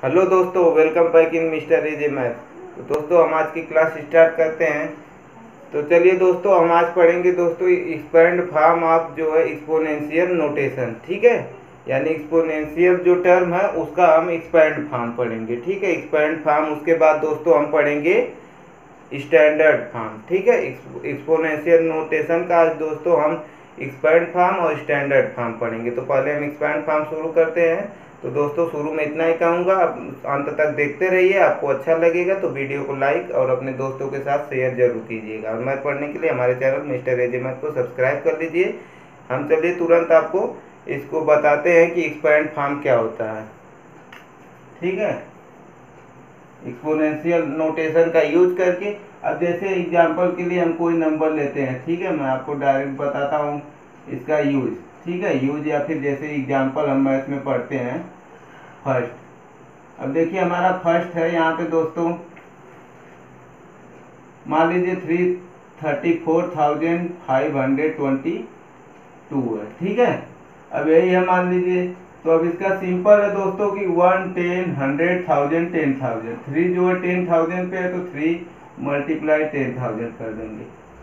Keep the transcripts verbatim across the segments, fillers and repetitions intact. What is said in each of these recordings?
Hello दोस्तों, welcome back in mister AJ math. तो दोस्तों हम आज की क्लास स्टार्ट करते हैं। तो चलिए दोस्तों, हम आज पढ़ेंगे दोस्तों एक्सपेंड फॉर्म ऑफ जो है एक्सपोनेंशियल नोटेशन। ठीक है, यानी एक्सपोनेंशियल जो टर्म है उसका हम एक्सपेंड फॉर्म पढ़ेंगे। ठीक है, एक्सपेंड फॉर्म, उसके बाद दोस्तों हम पढ़ेंगे स्टैंडर्ड फॉर्म। ठीक है, एक्सपोनेंशियल नोटेशन का आज दोस्तों हम एक्सपेंड फॉर्म और स्टैंडर्ड फॉर्म पढ़ेंगे। तो पहले हम एक्सपेंड फॉर्म शुरू करते हैं। तो दोस्तों शुरू में इतना ही कहूँगा, आप अंत तक देखते रहिए। आपको अच्छा लगेगा तो वीडियो को लाइक और अपने दोस्तों के साथ शेयर जरूर कीजिएगा। और मैथ पढ़ने के लिए हमारे चैनल मिस्टर एजे मैथ को सब्सक्राइब कर लीजिए। हम चलिए तुरंत आपको इसको बताते हैं कि एक्सपेंड फॉर्म क्या होता है। ठीक है, एक्सपोनेंशियल नोटेशन का यूज करके, अब जैसे एग्जांपल के लिए हम कोई नंबर लेते हैं। ठीक है, मैं आपको डायरेक्ट बताता हूँ इसका यूज। ठीक है, यूज या फिर जैसे एग्जांपल हम मैथ में पढ़ते हैं फर्स्ट। अब देखिए हमारा फर्स्ट है यहाँ पे दोस्तों, मान लीजिए three thirty four thousand five hundred twenty two है। ठीक है, अब यही है मान लीजिए। तो अब इसका सिंपल है दोस्तों कि one ten hundred thousand ten thousand, three जो है टेन थाउजेंड पे है तो थ्री मल्टीप्लाई टेन थाउजेंड कर देंगे।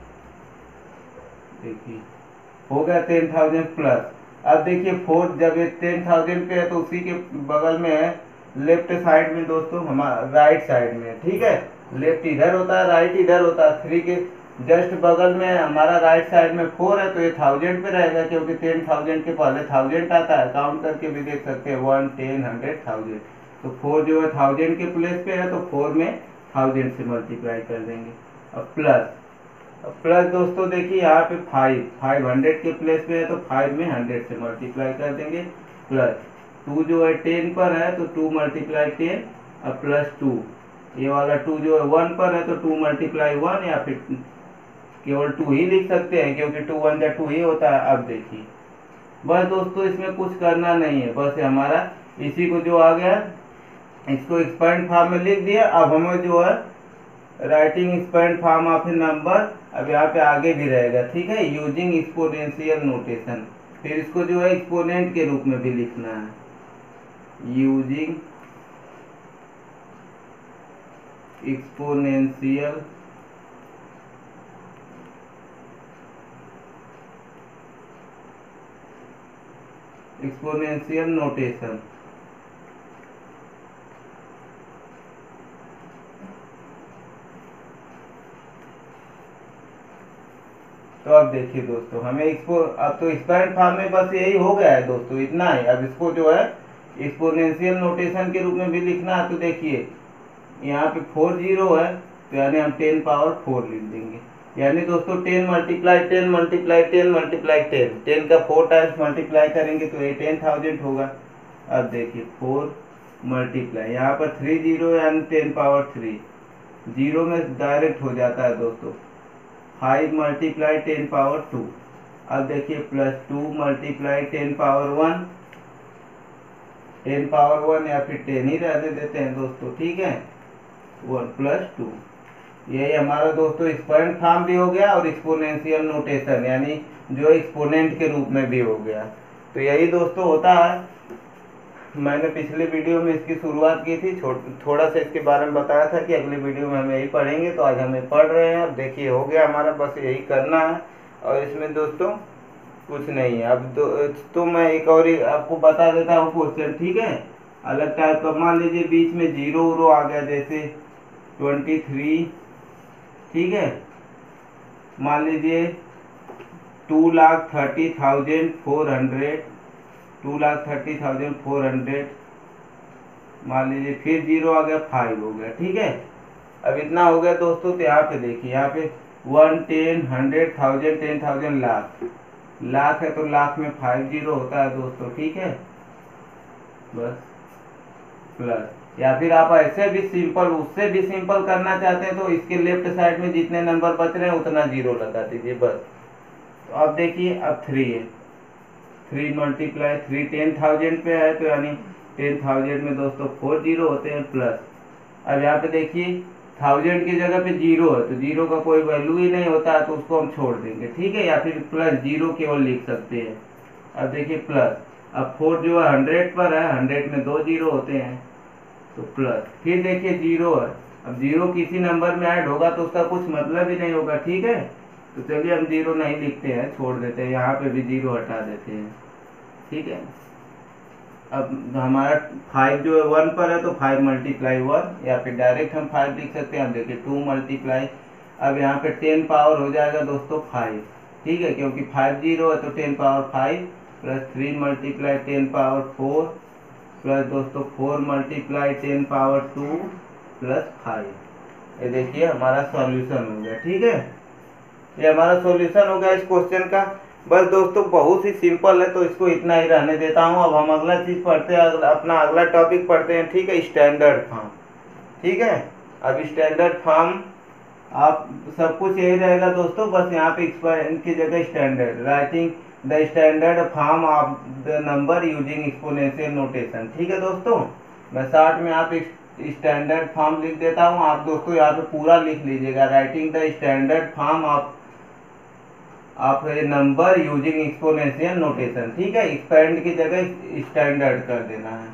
देखिए हो गया टेन थाउजेंड प्लस। अब देखिए फोर जब ये टेन थाउजेंड पे है तो उसी के बगल में है लेफ्ट साइड में दोस्तों, हमारा राइट साइड में। ठीक है, लेफ्ट इधर होता है, राइट इधर होता है। थ्री के जस्ट बगल में हमारा राइट साइड में फोर है तो ये थाउजेंड पे रहेगा, क्योंकि टेन थाउजेंड के पहले थाउजेंड आता है। काउंट करके भी देख सकते हैं, वन टेन हंड्रेड थाउजेंड। तो फोर जो है थाउजेंड के प्लेस पे है तो फोर में थाउजेंड से मल्टीप्लाई कर देंगे। अब प्लस, अब प्लस दोस्तों देखिए यहाँ पे फाइव फाइव हंड्रेड के प्लेस पे है तो फाइव में हंड्रेड से मल्टीप्लाई कर देंगे। प्लस टू जो है टेन पर है तो टू मल्टीप्लाई टेन, अब प्लस टू। ये वाला टू जो है वन पर है तो टू मल्टीप्लाई वन, या फिर केवल टू ही लिख सकते हैं क्योंकि टू वन जा टू ही होता है। अब देखिए बस दोस्तों इसमें कुछ करना नहीं है, बस हमारा इसी को जो आ गया इसको एक्सपेंड फॉर्म में लिख दिया। अब हमें जो है writing expand form of a number, अब यहाँ पे आगे भी रहेगा। ठीक है, यूजिंग एक्सपोनेंशियल नोटेशन, फिर इसको जो है एक्सपोनेंट के रूप में भी लिखना है। Using exponential exponential notation. तो अब देखिए दोस्तों हमें इसको, अब तो एक्सपेंड फॉर्म में बस यही हो गया है दोस्तों, इतना ही। अब इसको जो है एक्सपोनेंशियल नोटेशन के रूप में भी लिखना है। तो देखिए यहाँ पे फोर जीरो है तो यानी हम टेन पावर फोर लिख देंगे। यानी दोस्तों ten multiply ten multiply ten multiply ten, ten का फोर टाइम्स मल्टीप्लाई करेंगे तो ये टेन थाउजेंड होगा। अब देखिए फोर मल्टीप्लाई, यहाँ पर थ्री जीरो यानी टेन पावर थ्री, जीरो में डायरेक्ट हो जाता है दोस्तों। Five multiply ten power two, अब देखिए plus two multiply ten power one, ten power one या फिर टेन ही रहने देते हैं दोस्तों। ठीक है, वन प्लस टू, यही हमारा दोस्तों एक्सपेंड फॉर्म भी हो गया और एक्सपोनेंशियल नोटेशन यानी जो एक्सपोनेंट के रूप में भी हो गया। तो यही दोस्तों होता है। मैंने पिछले वीडियो में इसकी शुरुआत की थी, थोड़ा सा इसके बारे में बताया था कि अगली वीडियो में हम यही पढ़ेंगे। तो आज हमें पढ़ रहे हैं। अब देखिए हो गया हमारा, बस यही करना है और इसमें दोस्तों कुछ नहीं है। अब तो, तो मैं एक और ही आपको बता देता हूँ क्वेश्चन। ठीक है, अलग टाइप का, मान लीजिए बीच में जीरो उरो आ गया, जैसे ट्वेंटी थ्री। ठीक है, मान लीजिए two lakh thirty thousand four hundred, two lakh thirty thousand four hundred मान लीजिए, फिर जीरो आ गया, फाइव हो गया। ठीक है, अब इतना हो गया दोस्तों। तो यहाँ पे देखिए, यहाँ पे one ten hundred thousand ten thousand lakh, lakh है तो लाख में फाइव जीरो होता है दोस्तों। ठीक है, बस प्लस, या फिर आप ऐसे भी सिंपल, उससे भी सिंपल करना चाहते हैं तो इसके लेफ्ट साइड में जितने नंबर बच रहे हैं उतना जीरो लगा दीजिए बस। तो अब देखिए अब थ्री है, three multiply three ten thousand पे है तो यानी टेन थाउजेंड में दोस्तों फोर जीरो होते हैं प्लस। अब यहाँ पे देखिए थाउजेंड की जगह पे जीरो है तो जीरो का कोई वैल्यू ही नहीं होता है तो उसको हम छोड़ देंगे। ठीक है, या फिर प्लस जीरो केवल लिख सकते हैं। अब देखिए प्लस, अब फोर जो है हंड्रेड पर है, हंड्रेड में दो जीरो होते हैं तो प्लस, फिर देखिए जीरो है, अब जीरो किसी नंबर में ऐड होगा तो उसका कुछ मतलब ही नहीं होगा, ठीक है। तो चलिए हम जीरो नहीं लिखते हैं, छोड़ देते हैं, यहाँ पे भी जीरो हटा देते हैं, ठीक है। अब हमारा फाइव जो है वन पर है तो फाइव मल्टीप्लाई वन, या फिर डायरेक्ट हम फाइव लिख सकते हैं। अब देखिए टू मल्टीप्लाई, अब यहाँ पे टेन पावर हो जाएगा दोस्तों फाइव, ठीक है, क्योंकि फाइव जीरो है तो ten power five, plus three multiply ten power four, plus दोस्तों four multiply ten power two, plus five. ये देखिए हमारा सॉल्यूशन हो गया, ठीक है। ये हमारा सॉल्यूशन हो गया इस क्वेश्चन का। बस दोस्तों बहुत ही सिंपल है, तो इसको इतना ही रहने देता हूँ। अब हम अगला चीज पढ़ते हैं, अपना अगला टॉपिक पढ़ते हैं, ठीक है, स्टैंडर्ड फॉर्म, ठीक है। अब स्टैंडर्ड फॉर्म आप सब कुछ यही रहेगा दोस्तों, बस यहाँ पे एक्सपेंड की जगह standard, writing the standard form of the number using exponential notation, ठीक है दोस्तों। मैं शॉर्ट में आप स्टैंडर्ड फॉर्म लिख देता हूँ, आप दोस्तों यहाँ पे पूरा लिख लीजिएगा, writing the standard form of of a number using exponential notation, ठीक है। एक्सपेंड की जगह स्टैंडर्ड कर देना है।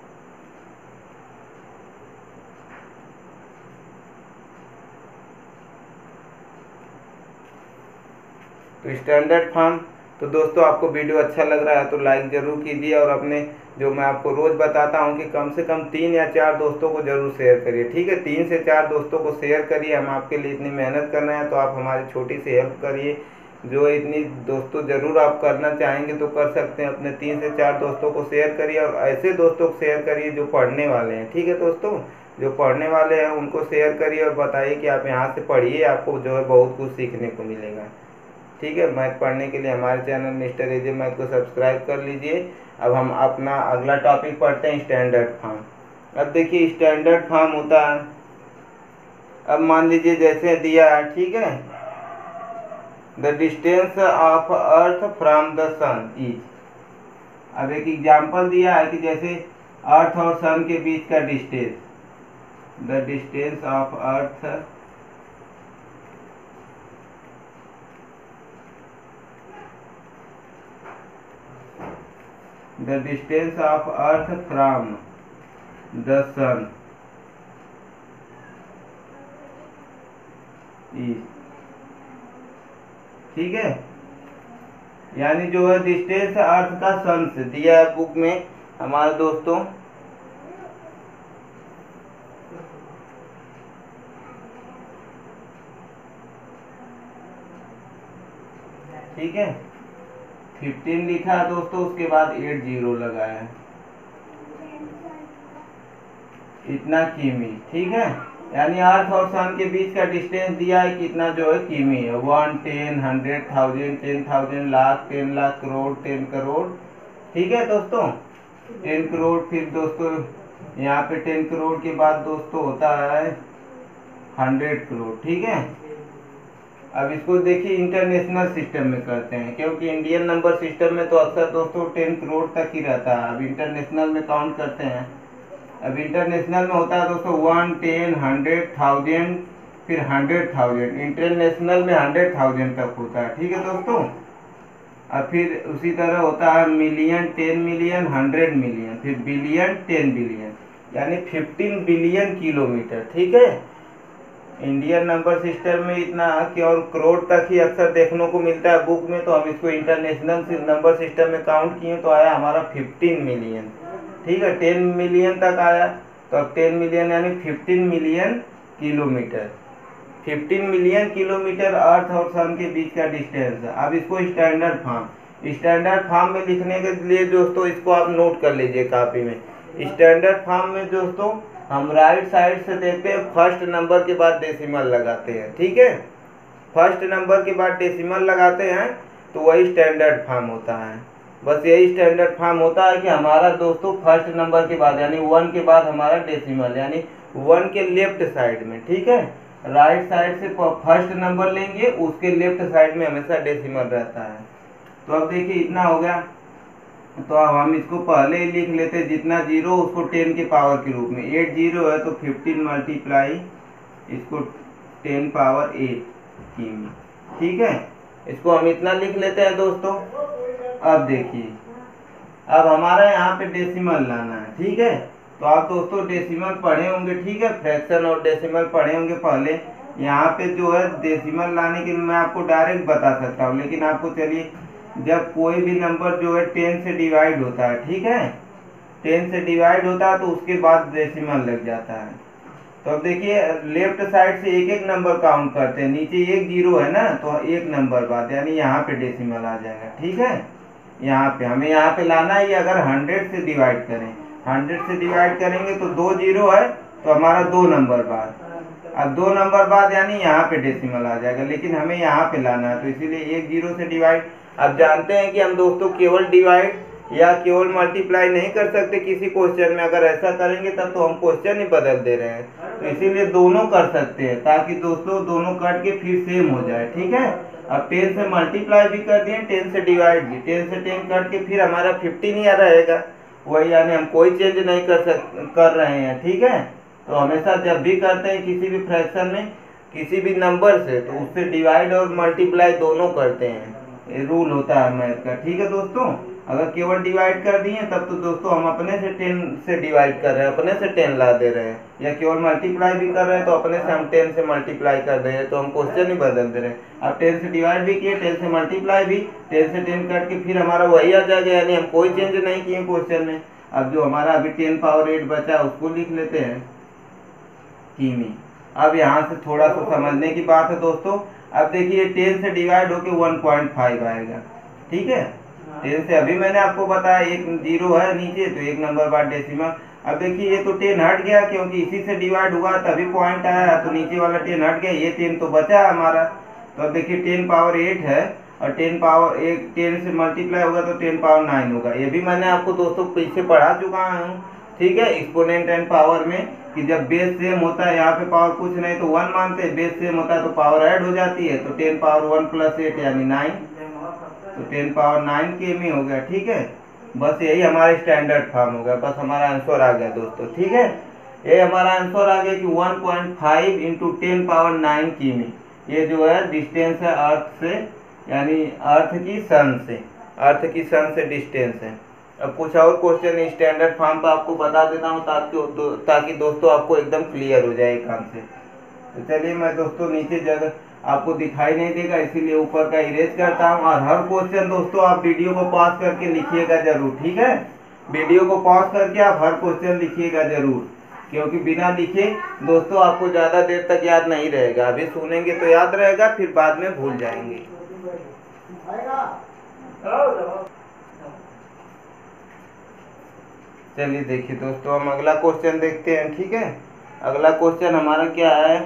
तो स्टैंडर्ड फॉर्म, तो दोस्तों आपको वीडियो अच्छा लग रहा है तो लाइक जरूर कीजिए, और अपने जो मैं आपको रोज बताता हूं कि कम से कम तीन या चार दोस्तों को जरूर शेयर करिए, ठीक है। तीन से चार दोस्तों को शेयर करिए, हम आपके लिए इतनी मेहनत कर रहे हैं तो आप हमारी छोटी सी हेल्प करिए, जो इतनी दोस्तों जरूर आप करना चाहेंगे तो कर सकते हैं। अपने तीन से चार दोस्तों को शेयर करिए, और ऐसे दोस्तों को शेयर करिए जो पढ़ने वाले हैं, ठीक है दोस्तों। जो पढ़ने वाले हैं उनको शेयर करिए और बताइए कि आप यहाँ से पढ़िए, आपको जो है बहुत कुछ सीखने को मिलेगा, ठीक है। मैथ पढ़ने के लिए हमारे चैनल मिस्टर एजे मैथ को सब्सक्राइब कर लीजिए। अब हम अपना अगला टॉपिक पढ़ते हैं, स्टैंडर्ड फॉर्म। अब देखिए स्टैंडर्ड फॉर्म होता है, अब मान लीजिए जैसे दिया है, ठीक है, the distance of earth from the sun is. अब एक एग्जाम्पल दिया है कि जैसे अर्थ और सन के बीच का distance, the distance of earth the distance of earth from the sun is, ठीक है। यानी जो है डिस्टेंस अर्थ का सन से दिया है बुक में हमारे दोस्तों, ठीक है। फिफ्टीन लिखा है दोस्तों, उसके बाद एट जीरो लगाया है, इतना किमी, ठीक है। यानी अर्थ और सन के बीच का डिस्टेंस दिया है कितना जो है किमी है, one, ten, hundred, thousand, ten thousand, lakh, ten lakh, crore, ten crore, ठीक है दोस्तों, टेन करोड़। फिर दोस्तों यहाँ पे टेन करोड़ के बाद दोस्तों होता है हंड्रेड करोड़, ठीक है। अब इसको देखिए इंटरनेशनल सिस्टम में करते हैं, क्योंकि इंडियन नंबर सिस्टम में तो अक्सर दोस्तों टेन करोड़ तक ही रहता है। अब इंटरनेशनल में काउंट करते हैं, अब इंटरनेशनल में होता है दोस्तों वन, टेन, हंड्रेड, थाउजेंड, फिर हंड्रेड थाउजेंड, इंटरनेशनल में हंड्रेड थाउजेंड तक होता है, ठीक है दोस्तों। अब फिर उसी तरह होता है million, ten million, hundred million, फिर बिलियन, टेन बिलियन, यानी फिफ्टीन बिलियन किलोमीटर, ठीक है। इंडियन नंबर सिस्टम में इतना कि और करोड़ तक ही अक्सर देखने को मिलता है बुक में, तो हम इसको इंटरनेशनल नंबर सिस्टम में काउंट किए तो आया हमारा फिफ्टीन मिलियन, ठीक है। टेन मिलियन तक आया, तो अब टेन मिलियन यानी fifteen million kilometre, fifteen million kilometre earth और सन के बीच का डिस्टेंस है। अब इसको स्टैंडर्ड फॉर्म, स्टैंडर्ड फॉर्म में लिखने के लिए दोस्तों इसको आप नोट कर लीजिए कॉपी में। स्टैंडर्ड फॉर्म में दोस्तों हम राइट साइड से देखते हैं, फर्स्ट नंबर के बाद डेसिमल लगाते हैं, ठीक है। फर्स्ट नंबर के बाद डेसिमल लगाते हैं तो वही स्टैंडर्ड फॉर्म होता है। बस यही स्टैंडर्ड फॉर्म होता है कि हमारा दोस्तों फर्स्ट नंबर के बाद यानी वन के बाद हमारा डेसिमल, यानी वन के लेफ्ट साइड में, ठीक है। राइट साइड से फर्स्ट नंबर लेंगे, उसके लेफ्ट साइड में हमेशा डेसिमल रहता है। तो अब देखिए इतना हो गया, तो अब हम इसको पहले ही लिख लेते हैं, जितना जीरो उसको टेन के पावर के रूप में, एट जीरो है तो फिफ्टीन मल्टीप्लाई इसको टेन पावर एट किमी, ठीक है। इसको हम इतना लिख लेते हैं दोस्तों। अब देखिए अब हमारा यहाँ पे डेसिमल लाना है, ठीक है। तो आप दोस्तों डेसिमल पढ़े होंगे, ठीक है, फ्रैक्शन और डेसिमल पढ़े होंगे पहले। यहाँ पे जो है डेसिमल लाने के लिए मैं आपको डायरेक्ट बता सकता हूँ, लेकिन आपको चलिए, जब कोई भी नंबर जो है टेन से डिवाइड होता है, ठीक है, टेन से डिवाइड होता है तो उसके बाद डेसिमल लग जाता है। तो अब देखिए लेफ्ट साइड से एक एक नंबर काउंट करते हैं, नीचे एक जीरो है ना, तो एक नंबर बाद यानी यहाँ पे डेसिमल आ जाएगा, ठीक है। यहाँ पे हमें यहाँ पे लाना है, अगर हंड्रेड से डिवाइड करें, हंड्रेड से डिवाइड करेंगे तो दो जीरो है तो हमारा दो नंबर बाद, अब दो नंबर बाद यानी यहाँ पे डेसिमल आ जाएगा, लेकिन हमें यहाँ पे लाना है तो इसीलिए एक जीरो से डिवाइड। अब जानते हैं कि हम दोस्तों केवल डिवाइड या केवल मल्टीप्लाई नहीं कर सकते किसी क्वेश्चन में, अगर ऐसा करेंगे तब तो हम क्वेश्चन ही बदल दे रहे हैं, तो इसीलिए दोनों कर सकते हैं ताकि दोस्तों दोनों कट के फिर सेम हो जाए, ठीक है। अब टेन से मल्टीप्लाई भी कर दिए, टेन से डिवाइड भी, टेन से टेन कट के फिर हमारा फिफ्टीन ही आ रहेगा, वही यानी हम कोई चेंज नहीं कर सक कर रहे हैं, ठीक है। तो हमेशा जब भी करते हैं किसी भी फ्रैक्शन में किसी भी नंबर से, तो उससे डिवाइड और मल्टीप्लाई दोनों करते हैं, ये रूल होता है मैथ का, ठीक है दोस्तों। अगर केवल डिवाइड कर दिए तब तो दोस्तों हम अपने से टेन से डिवाइड कर रहे हैं, अपने से टेन ला दे रहे हैं, या केवल मल्टीप्लाई भी कर रहे हैं तो अपने से हम टेन से मल्टीप्लाई कर दे रहे हैं, तो हम क्वेश्चन ही बदल दे रहे हैं। अब टेन से डिवाइड भी किए, टेन से मल्टीप्लाई भी, टेन से टेन कट के फिर हमारा वही आ जाएगा, यानी हम कोई चेंज नहीं किए क्वेश्चन में। अब जो हमारा अभी टेन पावर एट बचा उसको लिख लेते हैं किमी। अब यहाँ से थोड़ा सा समझने की बात है दोस्तों। अब देखिए टेन से डिवाइड होके वन पॉइंट फाइव आएगा, ठीक है। टेन से अभी मैंने आपको बताया एक जीरो है नीचे तो एक नंबर बाद डेसिमल। अब देखिए ये तो टेन हट गया क्योंकि इसी से डिवाइड हुआ तभी पॉइंट आया, तो नीचे वाला टेन हट गया, ये टेन तो बचा है हमारा। तो अब देखिए टेन पावर एट है और टेन पावर एक टेन से मल्टीप्लाई होगा तो टेन पावर नाइन होगा, ये भी मैंने आपको दोस्तों पीछे पढ़ा चुका हूँ, ठीक है, एक्सपोनेंट एंड पावर में, कि जब बेस सेम होता है, यहाँ पे पावर कुछ नहीं तो वन मानते हैं, बेस सेम होता है तो पावर ऐड हो जाती है, तो ten power one plus eight यानी नाइन, तो टेन पावर नाइन केमी हो गया, ठीक है। बस यही हमारा स्टैंडर्ड फॉर्म हो गया, बस हमारा आंसर आ गया दोस्तों, ठीक है। ये हमारा आंसर आ गया कि one point five into ten power nine केमी, ये जो है डिस्टेंस है अर्थ से, यानी अर्थ की सन से, अर्थ की सन से डिस्टेंस है। अब कुछ और क्वेश्चन स्टैंडर्ड फॉर्म पर आपको बता देता हूँ ताकि दो, ताकि दोस्तों आपको एकदम क्लियर हो जाए काम से। तो चलिए मैं दोस्तों नीचे जगह आपको दिखाई नहीं देगा इसीलिए ऊपर का इरेज करता हूँ, और हर क्वेश्चन दोस्तों आप वीडियो को पॉज करके लिखिएगा जरूर, ठीक है। वीडियो को पॉज करके आप हर क्वेश्चन लिखिएगा जरूर, क्योंकि बिना लिखे दोस्तों आपको ज़्यादा देर तक याद नहीं रहेगा, अभी सुनेंगे तो याद रहेगा फिर बाद में भूल जाएंगे। चलिए देखिए दोस्तों हम अगला क्वेश्चन देखते हैं, ठीक है। अगला क्वेश्चन हमारा क्या है,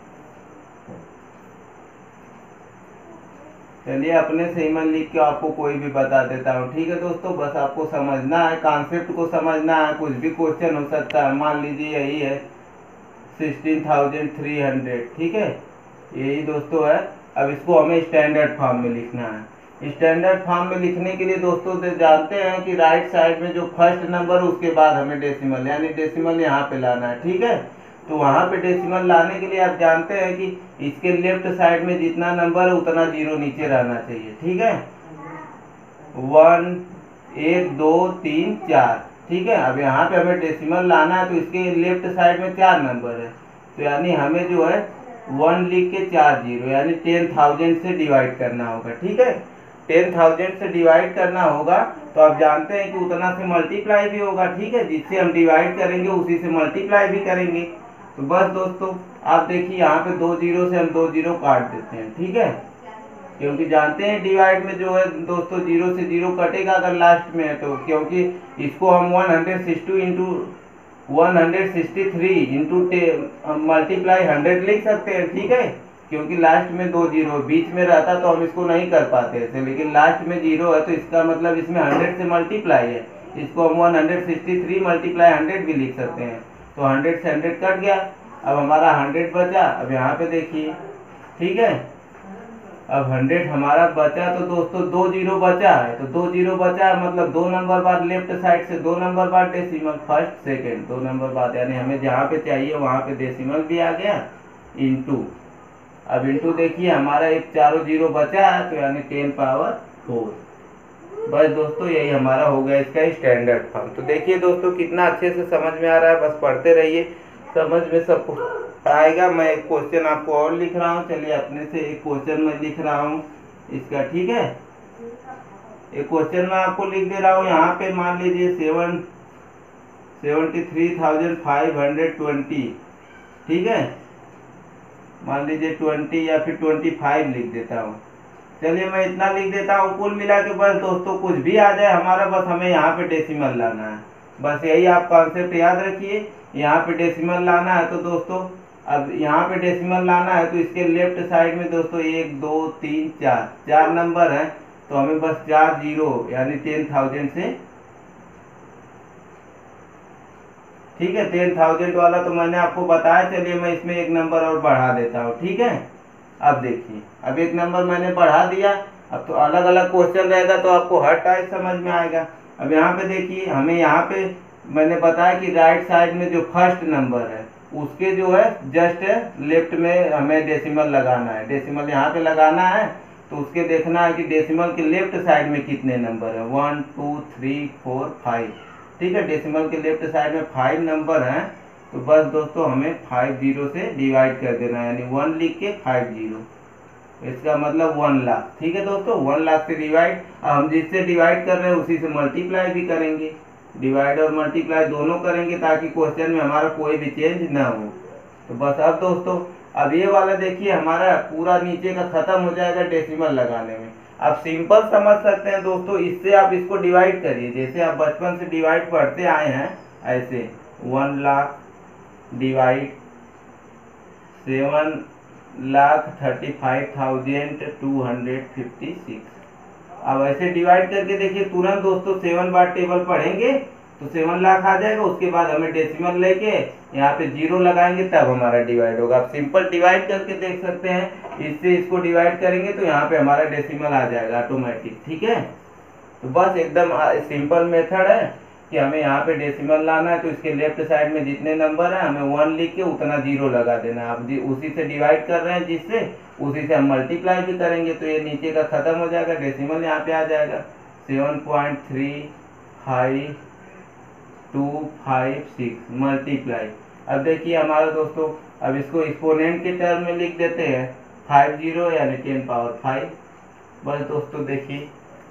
चलिए अपने से ही मैं लिख के आपको कोई भी बता देता हूँ, ठीक है दोस्तों। बस आपको समझना है, कॉन्सेप्ट को समझना है, कुछ भी क्वेश्चन हो सकता है। मान लीजिए यही है सिक्सटीन थाउजेंड थ्री हंड्रेड, ठीक है, यही दोस्तों है। अब इसको हमें स्टैंडर्ड फॉर्म में लिखना है। स्टैंडर्ड फॉर्म में लिखने के लिए दोस्तों जानते हैं कि राइट साइड में जो फर्स्ट नंबर उसके बाद हमें डेसिमल यानी डेसिमल यहाँ पे लाना है, ठीक है। तो वहाँ पे डेसिमल लाने के लिए आप जानते हैं कि इसके लेफ्ट साइड में जितना नंबर है उतना जीरो नीचे रहना चाहिए, ठीक है। वन, एक, दो, तीन, चार, ठीक है। अब यहाँ पे हमें डेसिमल लाना है तो इसके लेफ्ट साइड में चार नंबर है, तो यानी हमें जो है वन लिख के चार जीरो यानी टेन थाउजेंड से डिवाइड करना होगा, ठीक है। टेन थाउजेंड से डिवाइड करना होगा तो आप जानते हैं कि उतना से मल्टीप्लाई भी होगा, ठीक है। जिससे हम डिवाइड करेंगे उसी से मल्टीप्लाई भी करेंगे। तो बस दोस्तों आप देखिए यहाँ पे दो जीरो से हम दो जीरो काट देते हैं, ठीक है, क्योंकि जानते हैं डिवाइड में जो है दोस्तों जीरो से जीरो कटेगा अगर लास्ट में है तो, क्योंकि इसको हम one hundred sixty into one hundred sixty three into multiply hundred लिख सकते हैं, ठीक है। क्योंकि लास्ट में दो जीरो बीच में रहता तो हम इसको नहीं कर पाते ऐसे, लेकिन लास्ट में जीरो है तो इसका मतलब इसमें हंड्रेड से मल्टीप्लाई है, इसको हम one hundred sixty three multiply hundred भी लिख सकते हैं। तो हंड्रेड से हंड्रेड कट गया, अब हमारा हंड्रेड बचा। अब यहाँ पे देखिए, ठीक है, अब हंड्रेड हमारा बचा तो दोस्तों दो जीरो बचा है, तो दो जीरो बचा है मतलब दो नंबर बाद लेफ्ट साइड से दो नंबर बाद डेसिमल, फर्स्ट सेकंड दो नंबर बाद, यानी हमें जहाँ पे चाहिए वहाँ पे डेसिमल भी आ गया इंटू। अब इंटू देखिए हमारा एक चारों जीरो बचा है तो यानी टेन पावर फोर, बस दोस्तों यही हमारा हो गया इसका स्टैंडर्ड फॉर्म। तो देखिए दोस्तों कितना अच्छे से समझ में आ रहा है, बस पढ़ते रहिए, समझ में सब आएगा। मैं एक क्वेश्चन आपको और लिख रहा हूँ, चलिए अपने से एक क्वेश्चन मैं लिख रहा हूँ इसका, ठीक है। एक क्वेश्चन मैं आपको लिख दे रहा हूँ, यहाँ पे मान लीजिए seven seventy three thousand five hundred twenty, ठीक है, मान लीजिए ट्वेंटी या फिर ट्वेंटी फाइव लिख देता हूँ। चलिए मैं इतना लिख देता हूँ, कुल मिला के बस दोस्तों कुछ भी आ जाए हमारा, बस हमें यहाँ पे डेसिमल लाना है। बस यही आप कॉन्सेप्ट याद रखिए, यहाँ पे डेसिमल लाना है। तो दोस्तों अब यहाँ पे डेसिमल लाना है तो इसके लेफ्ट साइड में दोस्तों एक दो तीन चार चार नंबर है, तो हमें बस चार जीरो यानी टेन थाउजेंड से, ठीक है, टेन थाउजेंड वाला तो मैंने आपको बताया। चलिए मैं इसमें एक नंबर और बढ़ा देता हूँ, ठीक है। अब देखिए, अब एक नंबर मैंने बढ़ा दिया, अब तो अलग अलग क्वेश्चन रहेगा तो आपको हर टाइप समझ में आएगा। अब यहाँ पे देखिए, हमें यहाँ पे मैंने बताया कि राइट साइड में जो फर्स्ट नंबर है उसके जो है जस्ट लेफ्ट में हमें डेसिमल लगाना है। डेसिमल यहाँ पे लगाना है तो उसके देखना है कि डेसिमल के लेफ्ट साइड में कितने नंबर है, one two three four five, ठीक है। डेसिमल के लेफ्ट साइड में फाइव नंबर हैं, तो बस दोस्तों हमें फाइव जीरो से डिवाइड कर देना है, यानी वन लिख के फाइव जीरो, इसका मतलब वन लाख, ठीक है दोस्तों। वन लाख से डिवाइड, हम जिससे डिवाइड कर रहे हैं उसी से मल्टीप्लाई भी करेंगे, डिवाइड और मल्टीप्लाई दोनों करेंगे ताकि क्वेश्चन में हमारा कोई भी चेंज ना हो। तो बस अब दोस्तों अब ये वाला देखिए हमारा पूरा नीचे का खत्म हो जाएगा डेसिमल लगाने में। आप सिंपल समझ सकते हैं दोस्तों, इससे आप इसको डिवाइड करिए, जैसे आप बचपन से डिवाइड पढ़ते आए हैं ऐसे, one lakh divide seven lakh thirty five thousand two hundred fifty six. अब ऐसे डिवाइड करके देखिए, तुरंत दोस्तों सेवन बार टेबल पढ़ेंगे तो सेवन लाख आ जाएगा। उसके बाद हमें डेसिमल लेके यहाँ पे जीरो लगाएंगे तब हमारा डिवाइड होगा। आप सिंपल डिवाइड करके देख सकते हैं, इससे इसको डिवाइड करेंगे तो यहाँ पे हमारा डेसिमल आ जाएगा ऑटोमेटिक, ठीक है। तो बस एकदम सिंपल मेथड है कि हमें यहाँ पे डेसिमल लाना है, तो इसके लेफ्ट साइड में जितने नंबर है हमें वन लिख के उतना जीरो लगा देना है। आप उसी से डिवाइड कर रहे हैं, जिससे उसी से हम मल्टीप्लाई भी करेंगे तो ये नीचे का खत्म हो जाएगा, डेसिमल यहाँ पे आ जाएगा seven point three five two five six multiply. अब देखिए हमारा दोस्तों, अब इसको एक्सपोनेंट के टर्म में लिख देते हैं, फाइव जीरो यानी टेन पावर फाइव। बस दोस्तों देखिए,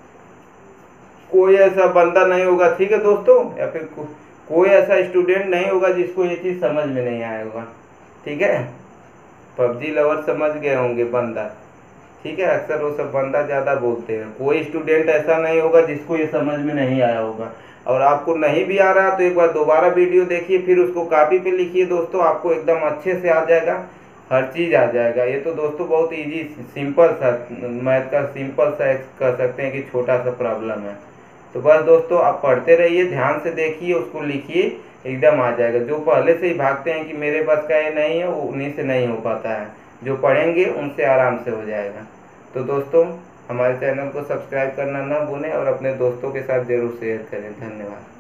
कोई ऐसा बंदा नहीं होगा, ठीक है दोस्तों, या फिर को, कोई ऐसा स्टूडेंट नहीं होगा जिसको ये चीज़ समझ में नहीं आया होगा, ठीक है। पबजी लवर समझ गए होंगे बंदा, ठीक है, अक्सर वो सब बंदा ज़्यादा बोलते हैं। कोई स्टूडेंट ऐसा नहीं होगा जिसको ये समझ में नहीं आया होगा। और आपको नहीं भी आ रहा तो एक बार दोबारा वीडियो देखिए, फिर उसको कॉपी पे लिखिए दोस्तों, आपको एकदम अच्छे से आ जाएगा, हर चीज़ आ जाएगा। ये तो दोस्तों बहुत इजी सिंपल सा मैथ का सिंपल सा कह सकते हैं कि छोटा सा प्रॉब्लम है। तो बस दोस्तों आप पढ़ते रहिए, ध्यान से देखिए, उसको लिखिए, एकदम आ जाएगा। जो पहले से ही भागते हैं कि मेरे पास का ये नहीं है, वो उन्हीं से नहीं हो पाता है, जो पढ़ेंगे उनसे आराम से हो जाएगा। तो दोस्तों हमारे चैनल को सब्सक्राइब करना ना भूलें और अपने दोस्तों के साथ जरूर शेयर करें। धन्यवाद।